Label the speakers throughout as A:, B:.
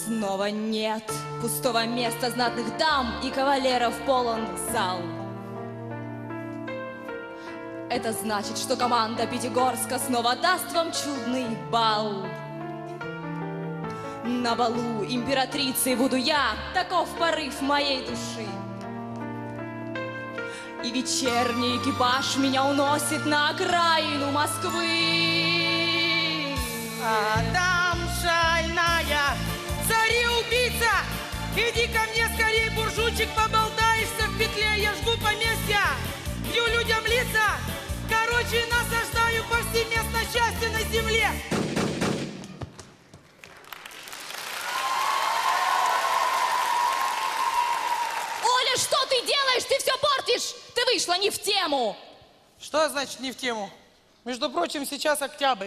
A: Снова нет пустого места знатных дам, и кавалеров полон зал. Это значит, что команда Пятигорска снова даст вам чудный бал. На балу императрицей буду я, таков порыв моей души. И вечерний экипаж меня уносит на окраину Москвы.
B: Адам шальная, цареубийца, иди ко мне скорей, буржуйчик, поболтаешься в петле, я жгу поместья, бью людям лица, короче, насаждаю повсеместно счастье на земле.
A: Оля, что ты делаешь? Ты все портишь! Ты вышла не в тему!
B: Что значит не в тему? Между прочим, сейчас октябрь.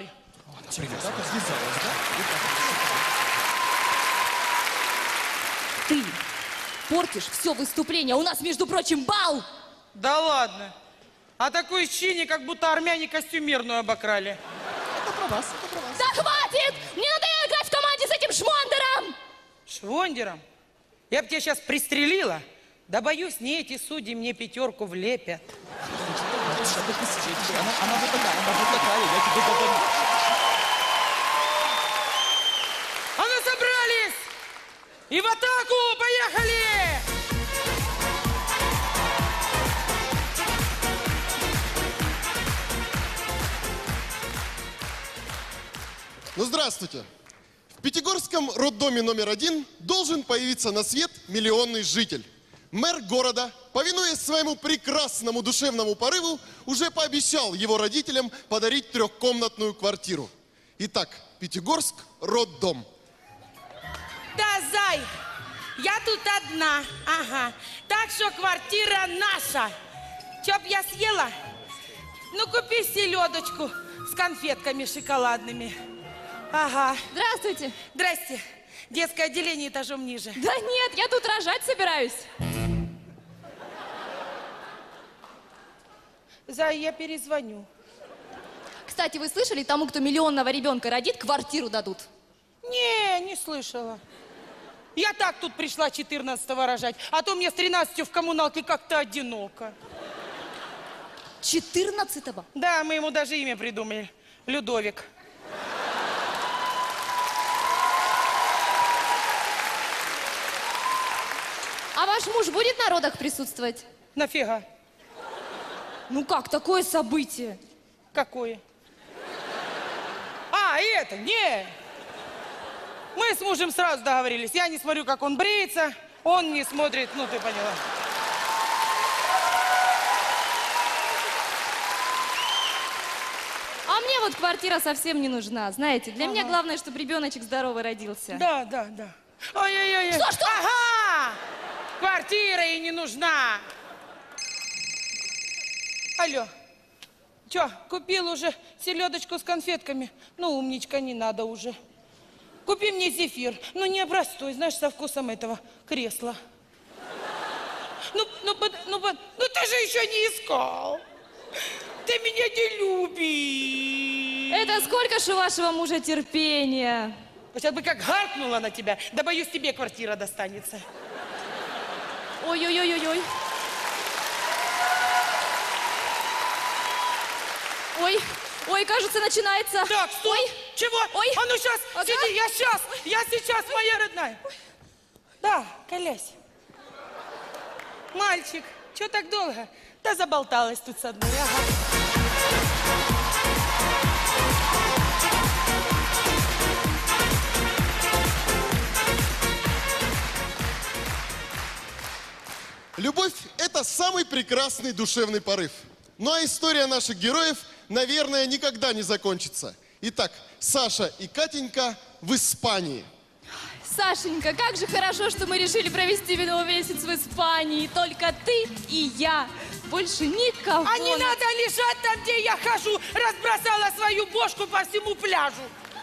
A: Ты портишь все выступление. У нас, между прочим, бал!
B: Да ладно. А такое ощущение, как будто армяне костюмерную обокрали.
C: Это про вас, это про вас.
A: Да хватит! Мне надоело играть в команде с этим шмондером!
B: Швондером? Я бы тебя сейчас пристрелила. Да боюсь, не эти судьи мне пятерку влепят.
C: Она вот такая, я тебе говорю.
B: А ну собрались! И в атаку! Поехали!
D: Ну, здравствуйте. В Пятигорском роддоме номер 1 должен появиться на свет миллионный житель. Мэр города, повинуясь своему прекрасному душевному порыву, уже пообещал его родителям подарить трехкомнатную квартиру. Итак, Пятигорск, роддом.
B: Да, зай, я тут одна, ага. Так что квартира наша. Чё б я съела? Ну, купи селедочку с конфетками шоколадными. Ага.
A: Здравствуйте!
B: Здрасте. Детское отделение этажом ниже.
A: Да нет, я тут рожать собираюсь.
B: Зай, я перезвоню.
A: Кстати, вы слышали, тому, кто миллионного ребенка родит, квартиру дадут?
B: Не слышала. Я так тут пришла 14-го рожать, а то мне с 13 в коммуналке как-то одиноко.
A: 14-го?
B: Да, мы ему даже имя придумали. Людовик.
A: А ваш муж будет на родах присутствовать?
B: Нафига?
A: Ну как, такое событие?
B: Какое? А, это, не. Мы с мужем сразу договорились. Я не смотрю, как он бреется, он не смотрит, ну ты поняла.
A: А мне вот квартира совсем не нужна, знаете. Для меня главное, чтобы ребеночек здоровый родился.
B: Да. Ой-ой-ой.
A: Что?
B: Ага! Квартира ей не нужна. Алло. Чё, купил уже селедочку с конфетками? Ну, умничка, не надо уже. Купи мне зефир. Ну, не простой, знаешь, со вкусом этого кресла. Ну, ты же еще не искал. Ты меня не любишь.
A: Это сколько ж у вашего мужа терпения?
B: Сейчас бы как гаркнула на тебя, да боюсь, тебе квартира достанется.
A: Ой-ой-ой-ой-ой. Ой, кажется, начинается.
B: Так, стой.
A: Ой.
B: Чего?
A: Ой.
B: А ну сейчас,
A: Ага.
B: сиди, я сейчас, моя родная. Да, колясь. Мальчик, что так долго? Да заболталась тут с одной, ага.
D: Любовь – это самый прекрасный душевный порыв. Ну а история наших героев, наверное, никогда не закончится. Итак, Саша и Катенька в Испании.
A: Сашенька, как же хорошо, что мы решили провести медовый месяц в Испании. Только ты и я. Больше никого.
B: А не надо лежать там, где я хожу. Разбросала свою бошку по всему пляжу.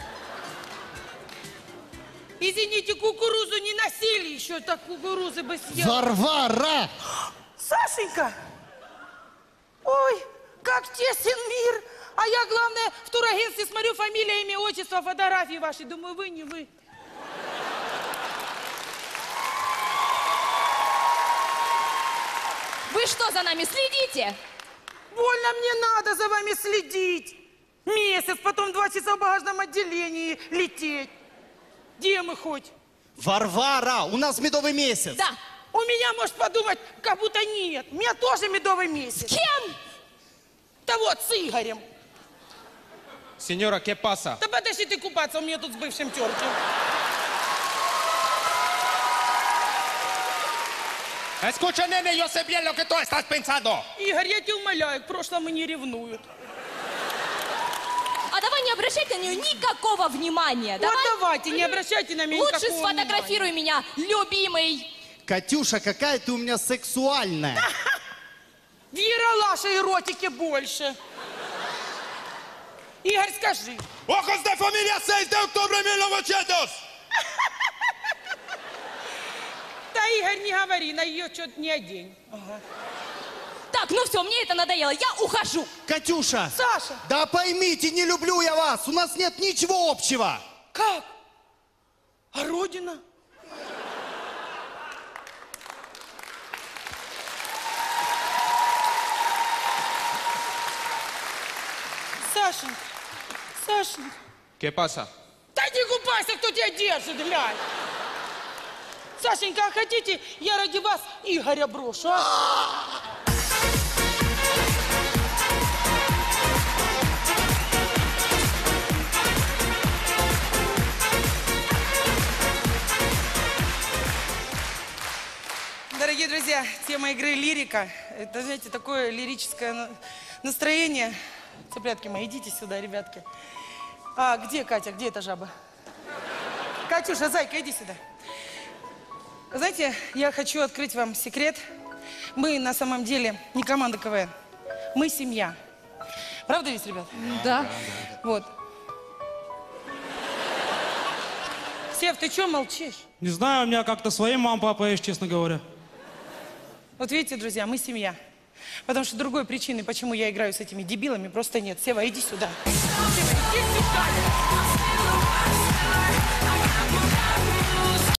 B: Извините, кукурузу не носили еще, так кукурузы бы съела.
C: Варвара!
B: Сашенька! Ой, как тесен мир! А я, главное, в турагентстве смотрю фамилия, имя, отчество, фотографии ваши. Думаю, вы не вы.
A: Вы что, за нами следите?
B: Больно мне надо за вами следить. Месяц, потом 2 часа в багажном отделении лететь. Где мы хоть?
C: Варвара, у нас медовый месяц.
A: Да.
B: У меня, может, подумать, как будто нет. У меня тоже медовый месяц.
A: Кем?
B: Да вот, с Игорем.
E: Señora, ¿qué pasa?
B: Да подожди ты купаться, у меня тут с бывшим терки.
E: Escucha, nene, yo sé bien lo que tú estás pensando.
B: Игорь, я тебя умоляю, к прошлому не ревнуют.
A: А давай не обращай на нее никакого внимания.
B: Вот давайте, не обращайте на меня
A: Лучше
B: никакого
A: сфотографируй меня, любимый.
C: Катюша, какая ты у меня сексуальная.
B: В Ералаше эротики больше. Игорь, скажи.
E: ¡Ojos de familia, 6 de octubre de 1900!
B: Да, Игорь, не говори, на ее что-то не одень. Ага.
A: Так, ну все, мне это надоело, я ухожу.
C: Катюша!
B: Саша!
C: Да поймите, не люблю я вас. У нас нет ничего общего.
B: Как? А родина? Сашенька, Сашенька.
E: ¿Qué pasa?
B: Да не купайся, кто тебя держит, глянь. Сашенька, а хотите, я ради вас Игоря брошу, а? Дорогие друзья, тема игры лирика. Это, знаете, такое лирическое настроение. Цыплятки мои, идите сюда, ребятки. А где Катя? Где эта жаба? Катюша, зайка, иди сюда. Знаете, я хочу открыть вам секрет. Мы на самом деле не команда КВН. Мы семья. Правда ведь, ребят?
A: Да.
B: Вот. Сев, ты что молчишь?
F: Не знаю, у меня как-то своей мама, папа есть, честно говоря.
B: Вот видите, друзья, мы семья. Потому что другой причины, почему я играю с этими дебилами, просто нет. Сева, иди сюда. Сева, иди сюда.